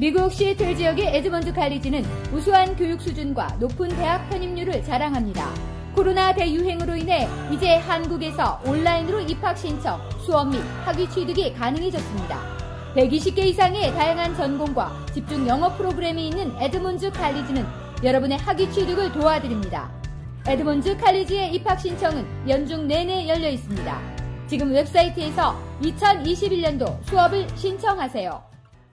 미국 시애틀 지역의 에드먼드 칼리지는 우수한 교육 수준과 높은 대학 편입률을 자랑합니다. 코로나 대유행으로 인해 이제 한국에서 온라인으로 입학 신청, 수업 및 학위 취득이 가능해졌습니다. 120개 이상의 다양한 전공과 집중 영어 프로그램이 있는 에드먼드 칼리지는 여러분의 학위 취득을 도와드립니다. 에드먼드 칼리지의 입학 신청은 연중 내내 열려 있습니다. 지금 웹사이트에서 2021년도 수업을 신청하세요.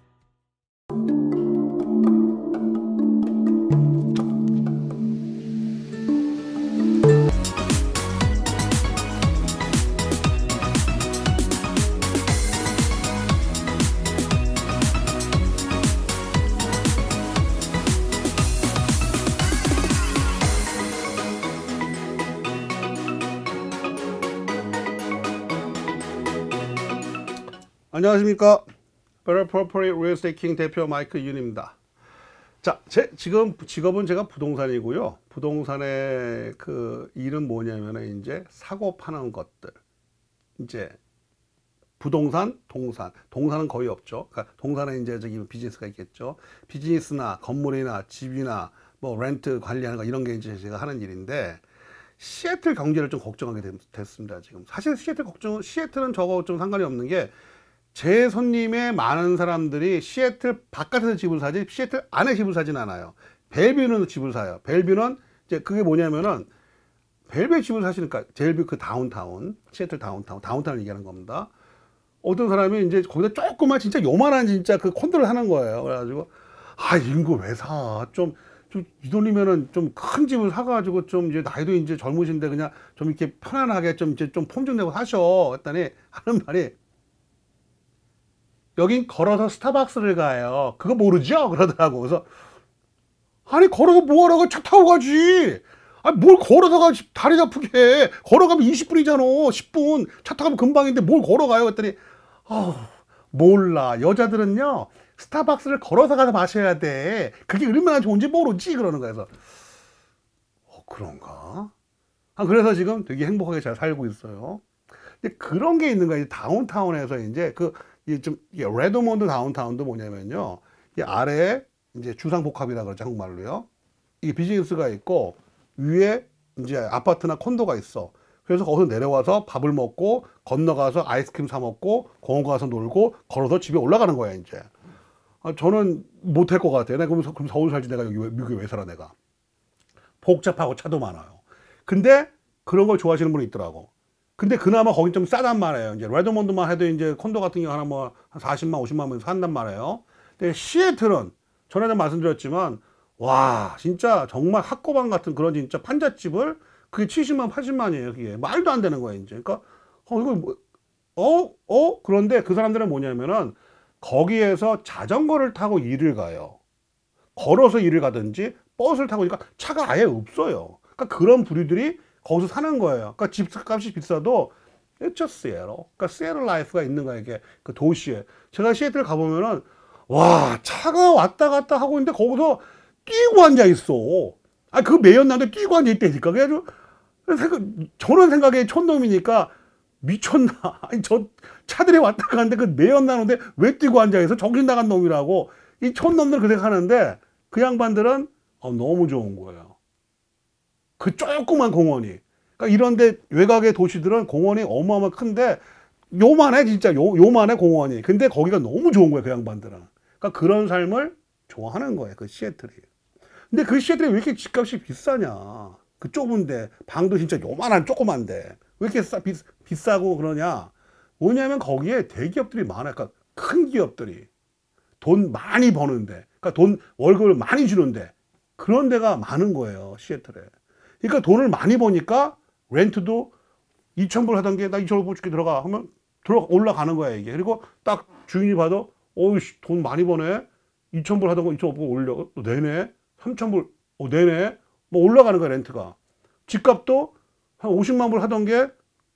안녕하십니까. Better Property Real Estate King 대표 마이크 윤입니다. 자, 지금 직업은 제가 부동산이고요. 부동산의 그 일은 뭐냐면은 이제 사고 파는 것들. 이제 부동산, 동산은 거의 없죠. 그러니까 동산은 이제 저기 비즈니스가 있겠죠. 비즈니스나 건물이나 집이나 뭐 렌트 관리하는 거 이런 게 이제 제가 하는 일인데 시애틀 경제를 좀 걱정하게 됐습니다. 지금 사실 시애틀은 저거 좀 상관이 없는 게 제 손님의 많은 사람들이 시애틀 바깥에서 집을 사지 시애틀 안에 집을 사진 않아요. 벨뷰는 집을 사요. 벨뷰는 이제 그게 뭐냐면은 벨뷰 집을 사시니까 벨뷰 그 다운타운, 시애틀 다운타운을 얘기하는 겁니다. 어떤 사람이 이제 거기다 조그만 진짜 요만한 진짜 그 콘도를 하는 거예요. 그래가지고 이런 거 왜 사? 좀 이 돈이면은 좀 큰 집을 사가지고 좀 이제 나이도 이제 젊으신데 그냥 좀 이렇게 편안하게 좀 이제 좀 폼 좀 내고 사셔. 했더니 하는 말이 여긴 걸어서 스타벅스를 가요. 그거 모르죠? 그러더라고. 그래서 아니 걸어서 뭐하라고 차 타고 가지. 뭘 걸어서 가 다리 아프게 해. 걸어가면 20분이잖아. 10분. 차 타고 가면 금방인데 뭘 걸어가요? 했더니 몰라. 여자들은요 스타벅스를 걸어서 가서 마셔야 돼. 그게 얼마나 좋은지 모르지. 그러는 거예요. 그래서 그런가? 그래서 지금 되게 행복하게 잘 살고 있어요. 근데 그런 게 있는 거예요. 다운타운에서 이제 레드몬드 다운타운도 뭐냐면요. 이 아래에 이제 주상복합이라 그러죠. 한국말로요. 이 비즈니스가 있고 위에 이제 아파트나 콘도가 있어. 그래서 거기서 내려와서 밥을 먹고 건너가서 아이스크림 사 먹고 공원 가서 놀고 걸어서 집에 올라가는 거야, 이제. 저는 못할 것 같아요. 내가 그럼 서울 살지 내가 여기 미국에 왜 살아 내가. 복잡하고 차도 많아요. 근데 그런 걸 좋아하시는 분이 있더라고. 근데 그나마 거긴 좀 싸단 말이에요. 이제 레드몬드만 해도 이제 콘도 같은 경우 하나 뭐 한 40만, 50만 원 산단 말이에요. 근데 시애틀은 전에도 말씀드렸지만 와 진짜 정말 학고방 같은 그런 진짜 판잣집을 그게 70만, 80만이에요. 그게 말도 안 되는 거예요. 이제 그러니까 이거 그런데 그 사람들은 뭐냐면은 거기에서 자전거를 타고 일을 가요. 걸어서 일을 가든지 버스를 타고 그러니까 차가 아예 없어요. 그러니까 그런 부류들이 거기서 사는 거예요. 그러니까 집값이 비싸도 it's just Seattle. 그러니까 시애틀 라이프가 있는 거예요. 이게 그 도시에. 제가 시애틀 가보면은 와 차가 왔다 갔다 하고 있는데 거기서 뛰고 앉아 있어. 그 매연나는데 뛰고 앉아 있다니까. 그래가지고 저런 생각에 촌놈이니까 미쳤나? 아니 저 차들이 왔다 가는데 그 매연나는데 왜 뛰고 앉아 있어? 정신 나간 놈이라고. 이 촌놈들 그렇게 하는데 그 양반들은 너무 좋은 거예요. 그 조그만 공원이. 그러니까 이런데 외곽의 도시들은 공원이 어마어마 큰데 요만해 진짜 요만해 공원이. 근데 거기가 너무 좋은 거예요 그 양반들은. 그러니까 그런 삶을 좋아하는 거예요 그 시애틀이. 근데 그 시애틀이 왜 이렇게 집값이 비싸냐? 그 좁은데 방도 진짜 요만한 조그만데 왜 이렇게 비싸고 그러냐? 뭐냐면 거기에 대기업들이 많아요. 그러니까 큰 기업들이 돈 많이 버는데, 그러니까 돈 월급을 많이 주는데 그런 데가 많은 거예요 시애틀에. 그러니까 돈을 많이 버니까 렌트도 2,000불 하던 게 나 2,500불 줄게 들어가 하면 올라가는 거야 이게. 그리고 딱 주인이 봐도 어이씨 돈 많이 버네. 2,000불 하던 거 2,500불 올려. 또 내네. 3,000불 내네. 뭐 올라가는 거야 렌트가. 집값도 한 50만 불 하던 게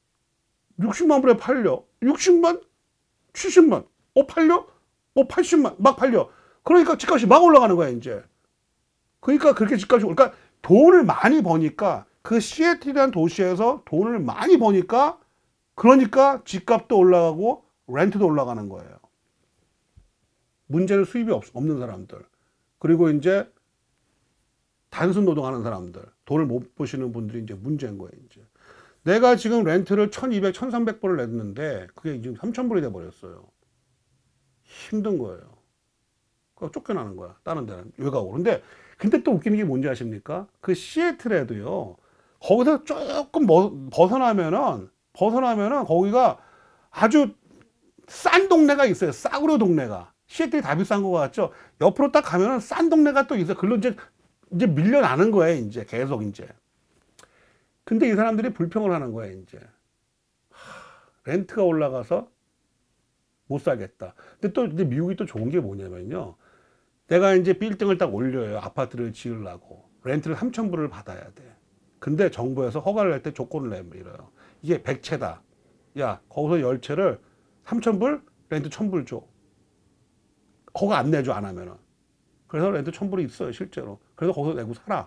60만 불에 팔려. 60만? 70만? 팔려? 80만? 막 팔려. 그러니까 집값이 막 올라가는 거야 이제. 그러니까 그렇게 집값이 그러니까 돈을 많이 버니까 그 시애틀이라는 도시에서 돈을 많이 버니까 그러니까 집값도 올라가고 렌트도 올라가는 거예요. 문제는 수입이 없는 사람들. 그리고 이제 단순 노동하는 사람들. 돈을 못 버시는 분들이 이제 문제인 거예요, 이제. 내가 지금 렌트를 1200, 1300불을 냈는데 그게 지금 3000불이 돼 버렸어요. 힘든 거예요. 그거 쫓겨나는 거야. 다른 데는 외곽으로. 근데 또 웃기는 게 뭔지 아십니까? 그 시애틀에도요. 거기서 조금 벗어나면은 거기가 아주 싼 동네가 있어요. 싸구려 동네가. 시애틀이 다 비싼 거 같죠? 옆으로 딱 가면은 싼 동네가 또 있어요. 글로 이제 밀려나는 거예요. 이제 계속 이제. 근데 이 사람들이 불평을 하는 거예요. 이제. 렌트가 올라가서 못 살겠다. 근데 또 이제 미국이 또 좋은 게 뭐냐면요. 내가 이제 빌딩을 딱 올려요. 아파트를 지으려고. 렌트를 3,000불을 받아야 돼. 근데 정부에서 허가를 낼 때 조건을 내밀어요. 이게 100채다. 야, 거기서 10채를 3,000불? 렌트 1,000불 줘. 허가 안 내줘, 안 하면은. 그래서 렌트 1,000불이 있어요, 실제로. 그래서 거기서 내고 살아.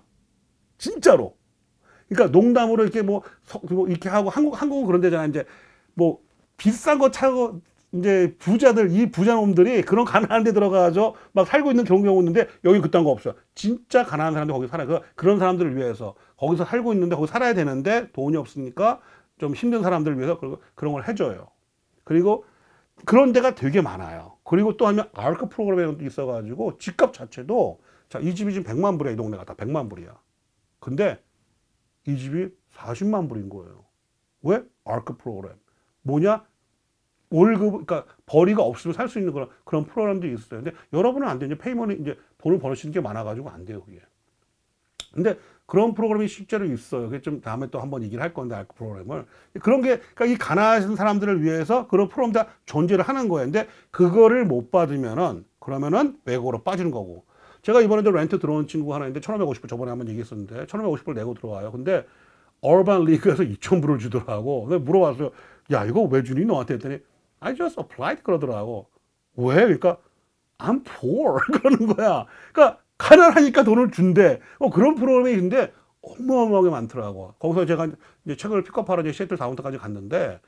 진짜로. 그러니까 농담으로 이렇게 뭐 이렇게 하고 한국은 그런 데잖아. 이제 뭐 비싼 거 차고 이제 부자들, 이 부자놈들이 그런 가난한 데 들어가서 막 살고 있는 경우가 있는데 여기 그딴 거 없어요. 진짜 가난한 사람들 거기 살아요. 그런 사람들을 위해서 거기서 살고 있는데 거기 살아야 되는데 돈이 없으니까 좀 힘든 사람들을 위해서 그런 걸 해줘요. 그리고 그런 데가 되게 많아요. 그리고 또 하면 아르크 프로그램이 있어가지고 집값 자체도 자, 이 집이 지금 100만 불이야. 이 동네가 다 100만 불이야. 근데 이 집이 40만 불인 거예요. 왜? 아르크 프로그램. 뭐냐? 월급, 그러니까 벌이가 없으면 살 수 있는 그런 프로그램들이 있어요. 근데 여러분은 안 돼요. 이제 페이먼이 이제 돈을 벌으시는 게 많아가지고 안 돼요, 그게. 근데 그런 프로그램이 실제로 있어요. 그게 좀 다음에 또 한번 얘기를 할 건데, 아르크 프로그램을. 그런 게, 그러니까 이 가난한 사람들을 위해서 그런 프로그램 다 존재를 하는 거예요. 근데 그거를 못 받으면은, 그러면은 외국으로 빠지는 거고. 제가 이번에도 렌트 들어온 친구가 하나 있는데 1,550불 저번에 한번 얘기했었는데 1,550불 내고 들어와요. 근데 얼반 리그에서 2,000불을 주더라고. 근데 물어봤어요. 야, 이거 왜 주니 너한테 했더니 I just applied 그러더라고. 왜? 그러니까 I'm poor 그러는 거야. 그러니까 가난하니까 돈을 준대. 그런 프로그램이 있는데 어마어마하게 많더라고. 거기서 제가 이제 책을 픽업하러 이제 시애틀 다운타운까지 갔는데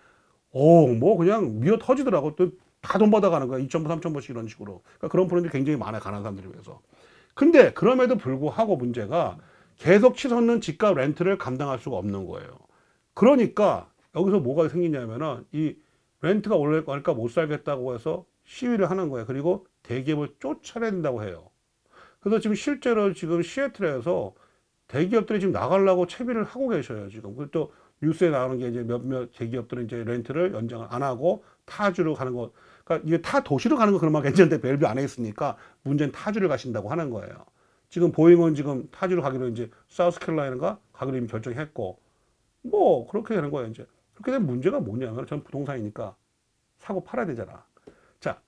뭐 그냥 미어 터지더라고. 또 다 돈 받아가는 거야. 2,000불, 3,000불씩 이런 식으로. 그러니까 그런 프로그램이 굉장히 많아요. 가난한 사람들을 위해서. 근데 그럼에도 불구하고 문제가 계속 치솟는 집값 렌트를 감당할 수가 없는 거예요. 그러니까 여기서 뭐가 생기냐면은 이 렌트가 올라갈까 못 살겠다고 해서 시위를 하는 거예요. 그리고 대기업을 쫓아내야 된다고 해요. 그래서 지금 실제로 지금 시애틀에서 대기업들이 지금 나가려고 채비를 하고 계셔요. 지금. 그리고 또 뉴스에 나오는 게 이제 몇몇 대기업들은 이제 렌트를 연장을 안 하고 타주로 가는 거. 그러니까 이게 타 도시로 가는 거 그러면 괜찮은데 벨뷰 안에 있으니까 문제는 타주를 가신다고 하는 거예요. 지금 보잉은 지금 타주로 가기로 이제 사우스캐롤라이나인가 가기로 이미 결정했고 뭐 그렇게 되는 거예요. 이제 그렇게 되면 문제가 뭐냐면 전 부동산이니까 사고 팔아야 되잖아. 자,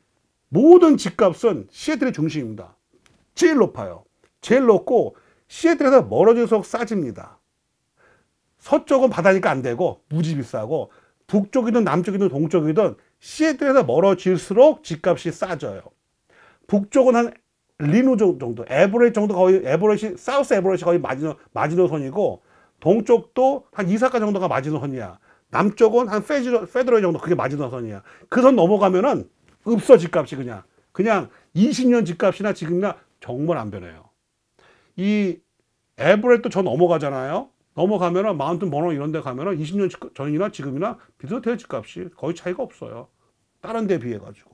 모든 집값은 시애틀의 중심입니다. 제일 높아요. 제일 높고 시애틀에서 멀어질수록 싸집니다. 서쪽은 바다니까 안 되고 무지 비싸고 북쪽이든 남쪽이든 동쪽이든 시애틀에서 멀어질수록 집값이 싸져요. 북쪽은 한 리노 정도, 에버레지 정도 거의 에버레지, 사우스 에버레지 거의 마지노선이고 동쪽도 한 이사카 정도가 마지노선이야. 남쪽은 한 페드럴 정도 그게 마지노선이야. 그 선 넘어가면은 없어 집값이 그냥 20년 집값이나 지금이나 정말 안 변해요. 이 에버레도 저 넘어가잖아요. 넘어가면은 마운틴 버너 이런 데 가면은 20년 전이나 지금이나 비슷해요. 집값이 거의 차이가 없어요. 다른 데 비해 가지고.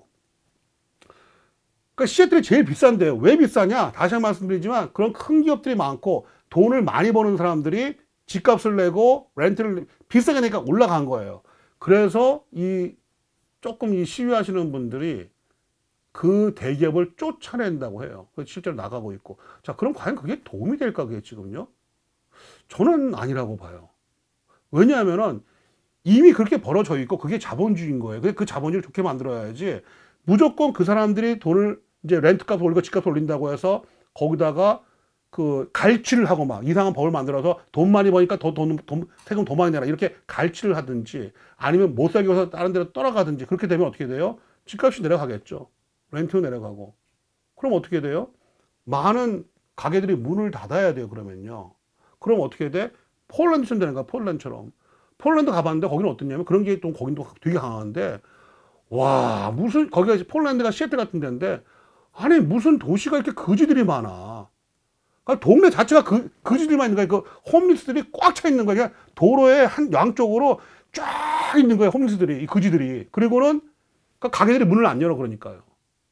그러니까 시애틀이 제일 비싼데요. 왜 비싸냐? 다시 한번 말씀드리지만 그런 큰 기업들이 많고 돈을 많이 버는 사람들이 집값을 내고 렌트를 비싸게 내니까 올라간 거예요. 그래서 조금 이 시위하시는 분들이 그 대기업을 쫓아낸다고 해요. 실제로 나가고 있고. 자, 그럼 과연 그게 도움이 될까, 그게 지금요? 저는 아니라고 봐요. 왜냐하면은 이미 그렇게 벌어져 있고 그게 자본주의인 거예요. 그 자본주의를 좋게 만들어야지. 무조건 그 사람들이 돈을 이제 렌트값 올리고 집값 올린다고 해서 거기다가 그 갈취를 하고 막 이상한 법을 만들어서 돈 많이 버니까 세금 더 많이 내라 이렇게 갈취를 하든지 아니면 못 살게 해서 다른 데로 떠나가든지 그렇게 되면 어떻게 돼요? 집값이 내려가겠죠. 렌트 내려가고. 그럼 어떻게 돼요? 많은 가게들이 문을 닫아야 돼요. 그러면요. 그럼 어떻게 돼? 폴란드처럼 되는 거야. 폴란드처럼. 폴란드 가봤는데 거기는 어떻냐면 그런 게 또 거긴 또 되게 강한데 와, 무슨, 거기가 폴란드가 시애틀 같은 데인데, 아니, 무슨 도시가 이렇게 거지들이 많아. 그러니까 동네 자체가 거지들만 있는 거야. 그 홈리스들이 꽉 차 있는 거야. 그냥 도로의 한 양쪽으로 쫙 있는 거야, 홈리스들이, 이 거지들이. 그리고는, 그러니까 가게들이 문을 안 열어, 그러니까요.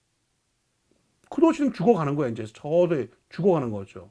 그 도시는 죽어가는 거야, 이제. 저도 죽어가는 거죠.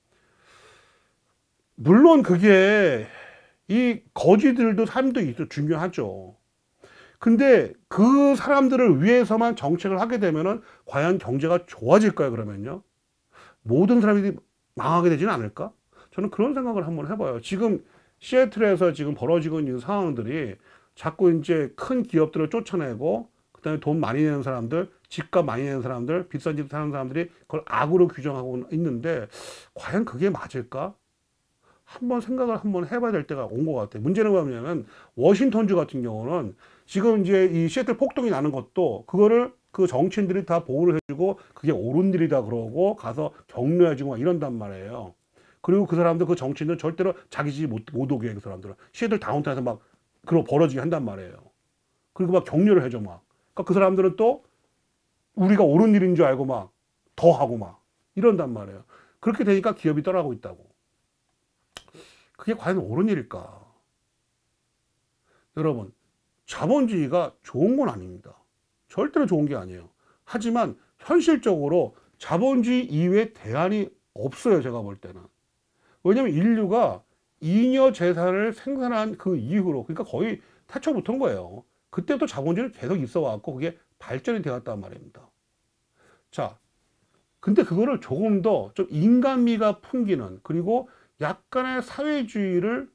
물론 그게, 이 거지들도 삶도 있어 중요하죠. 근데 그 사람들을 위해서만 정책을 하게 되면은 과연 경제가 좋아질까요, 그러면요? 모든 사람들이 망하게 되지는 않을까? 저는 그런 생각을 한번 해봐요. 지금 시애틀에서 지금 벌어지고 있는 상황들이 자꾸 이제 큰 기업들을 쫓아내고, 그다음에 돈 많이 내는 사람들, 집값 많이 내는 사람들, 비싼 집 사는 사람들이 그걸 악으로 규정하고 있는데, 과연 그게 맞을까? 한번 생각을 한번 해봐야 될 때가 온 것 같아요. 문제는 뭐냐면, 워싱턴주 같은 경우는 지금 이제 이 시애틀 폭동이 나는 것도 그거를 그 정치인들이 다 보호를 해주고 그게 옳은 일이다 그러고 가서 격려해주고 막 이런단 말이에요. 그리고 그 사람들, 그 정치인들은 절대로 자기 집 못 오게 해, 그 사람들은. 시애틀 다운타운에서 막 그런 벌어지게 한단 말이에요. 그리고 막 격려를 해줘 막. 그러니까 그 사람들은 또 우리가 옳은 일인 줄 알고 막 더 하고 막 이런단 말이에요. 그렇게 되니까 기업이 떠나고 있다고. 그게 과연 옳은 일일까? 여러분, 자본주의가 좋은 건 아닙니다. 절대로 좋은 게 아니에요. 하지만 현실적으로 자본주의 이외에 대안이 없어요, 제가 볼 때는. 왜냐면 인류가 잉여 재산을 생산한 그 이후로, 그러니까 거의 태초부터인 거예요. 그때부터 자본주의는 계속 있어 왔고 그게 발전이 되었단 말입니다. 자, 근데 그거를 조금 더 좀 인간미가 풍기는, 그리고 약간의 사회주의를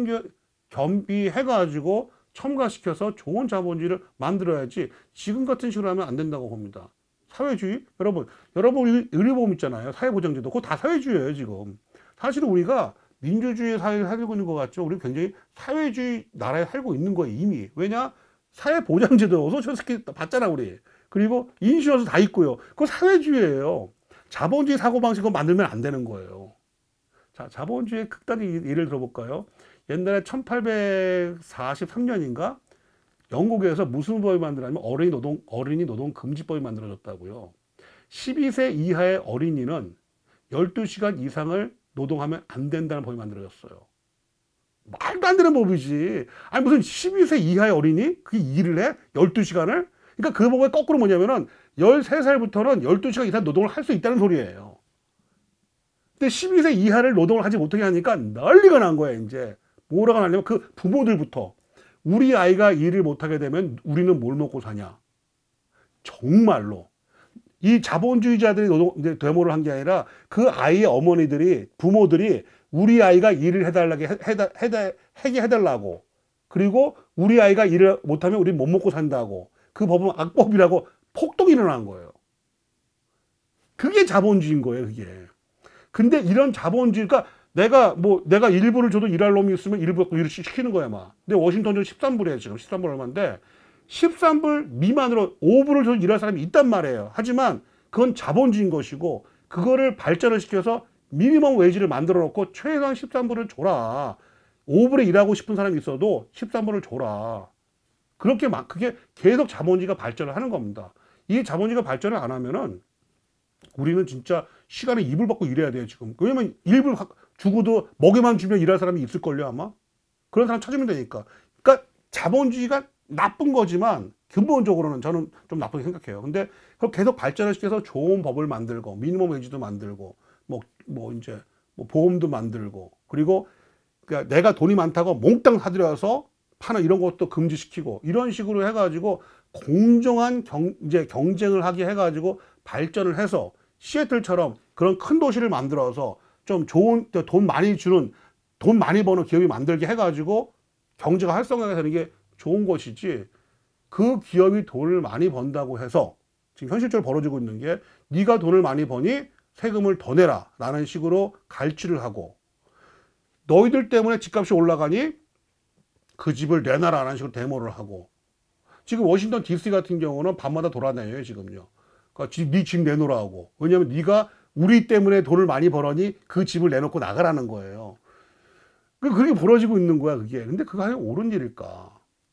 겸비해가지고 첨가시켜서 좋은 자본주의를 만들어야지 지금 같은 식으로 하면 안 된다고 봅니다. 사회주의? 여러분 의료보험 있잖아요. 사회보장제도. 그거 다 사회주의예요, 지금. 사실은 우리가 민주주의 사회에 살고 있는 것 같죠. 우리 굉장히 사회주의 나라에 살고 있는 거예요, 이미. 왜냐? 사회보장제도, 소셜스키 받잖아, 우리. 그리고 인슈런스 다 있고요. 그거 사회주의예요. 자본주의 사고방식을 만들면 안 되는 거예요. 자, 자본주의 극단의 예를 들어볼까요? 옛날에 1843년인가? 영국에서 무슨 법이 만들어냐면 어린이 노동 금지법이 만들어졌다고요. 12세 이하의 어린이는 12시간 이상을 노동하면 안 된다는 법이 만들어졌어요. 말도 안 되는 법이지. 아니, 무슨 12세 이하의 어린이? 그게 일을 해? 12시간을? 그러니까 그 법의 거꾸로 뭐냐면은 13살부터는 12시간 이상 노동을 할 수 있다는 소리예요. 근데 12세 이하를 노동을 하지 못하게 하니까 난리가 난 거야, 이제. 뭐라고 하냐면 그 부모들부터. 우리 아이가 일을 못하게 되면 우리는 뭘 먹고 사냐. 정말로. 이 자본주의자들이 이제 데모를 한 게 아니라 그 아이의 어머니들이, 부모들이 우리 아이가 일을 하게 해달라고. 그리고 우리 아이가 일을 못하면 우리 못 먹고 산다고. 그 법은 악법이라고 폭동이 일어난 거예요. 그게 자본주의인 거예요, 그게. 근데 이런 자본주의가 내가 일부를 줘도 일할 놈이 있으면 일부 갖고 일을 시키는 거야, 막. 근데 워싱턴주는 13불이에요, 지금. 13불 얼마인데 13불 미만으로 5불을 줘도 일할 사람이 있단 말이에요. 하지만 그건 자본주의인 것이고, 그거를 발전을 시켜서 미니멈 웨이지를 만들어 놓고 최소한 13불을 줘라. 5불에 일하고 싶은 사람이 있어도 13불을 줘라. 그게 계속 자본주의가 발전을 하는 겁니다. 이 자본주의가 발전을 안 하면은 우리는 진짜 시간에 2불 받고 일해야 돼요, 지금. 왜냐면 1불 주고도 먹여만 주면 일할 사람이 있을걸요, 아마? 그런 사람 찾으면 되니까. 그러니까 자본주의가 나쁜 거지만 근본적으로는 저는 좀 나쁘게 생각해요. 근데 그걸 계속 발전을 시켜서 좋은 법을 만들고, 미니멈 웨이지도 만들고, 이제 보험도 만들고, 그리고 그러니까 내가 돈이 많다고 몽땅 사들여서 파는 이런 것도 금지시키고, 이런 식으로 해가지고 공정한 이제 경쟁을 하게 해가지고 발전을 해서 시애틀처럼 그런 큰 도시를 만들어서 좀 좋은 돈 많이 버는 기업이 만들게 해가지고 경제가 활성화가 되는 게 좋은 것이지, 그 기업이 돈을 많이 번다고 해서 지금 현실적으로 벌어지고 있는 게 네가 돈을 많이 버니 세금을 더 내라 라는 식으로 갈취를 하고, 너희들 때문에 집값이 올라가니 그 집을 내놔라 라는 식으로 데모를 하고, 지금 워싱턴 DC 같은 경우는 밤마다 돌아다녀요, 지금요. 그러니까 네 집 내놓으라 하고. 왜냐면 네가 우리 때문에 돈을 많이 벌어니 그 집을 내놓고 나가라는 거예요. 그게 벌어지고 있는 거야, 그게. 근데 그거 하면 옳은 일일까?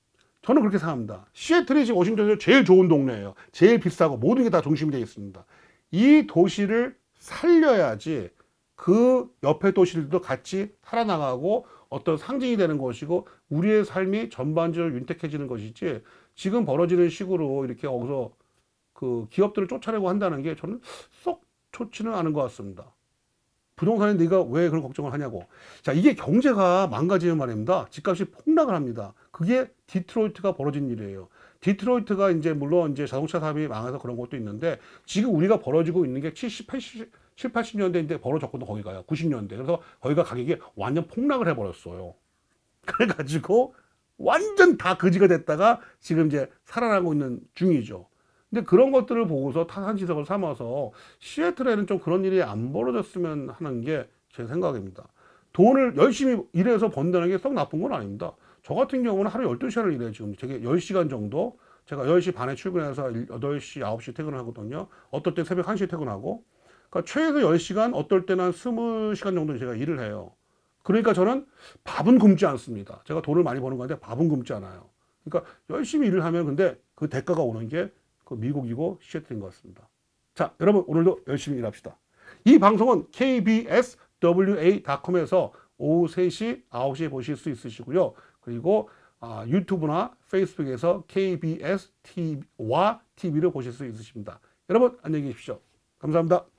저는 그렇게 생각합니다. 시애틀이 지금 워싱턴에서 제일 좋은 동네예요. 제일 비싸고 모든 게 다 중심이 되어 있습니다. 이 도시를 살려야지 그 옆에 도시들도 같이 살아나가고 어떤 상징이 되는 것이고 우리의 삶이 전반적으로 윤택해지는 것이지 지금 벌어지는 식으로 이렇게 어디서 그 기업들을 쫓아내고 한다는 게 저는 썩 좋지는 않은 것 같습니다. 부동산에 네가 왜 그런 걱정을 하냐고. 자, 이게 경제가 망가지는 말입니다. 집값이 폭락을 합니다. 그게 디트로이트가 벌어진 일이에요. 디트로이트가 이제 물론 이제 자동차 사업이 망해서 그런 것도 있는데 지금 우리가 벌어지고 있는 게 70, 80년대인데 벌어졌거든 거기가요. 90년대. 그래서 거기가 가격이 완전 폭락을 해버렸어요. 그래가지고 완전 다 거지가 됐다가 지금 이제 살아나고 있는 중이죠. 근데 그런 것들을 보고서 타산지석을 삼아서 시애틀에는 좀 그런 일이 안 벌어졌으면 하는 게 제 생각입니다. 돈을 열심히 일해서 번다는 게 썩 나쁜 건 아닙니다. 저 같은 경우는 하루 12시간을 일해요. 지금 되게 10시간 정도. 제가 10시 반에 출근해서 8시, 9시 퇴근을 하거든요. 어떨 때 새벽 1시에 퇴근하고. 그러니까 최소 10시간, 어떨 때는 한 20시간 정도 제가 일을 해요. 그러니까 저는 밥은 굶지 않습니다. 제가 돈을 많이 버는 건데 밥은 굶지 않아요. 그러니까 열심히 일을 하면 근데 그 대가가 오는 게 그 미국이고 시애틀인 것 같습니다. 자, 여러분 오늘도 열심히 일합시다. 이 방송은 kbswa.com에서 오후 3시, 9시에 보실 수 있으시고요. 그리고 유튜브나 페이스북에서 KBS TV와 TV를 보실 수 있으십니다. 여러분 안녕히 계십시오. 감사합니다.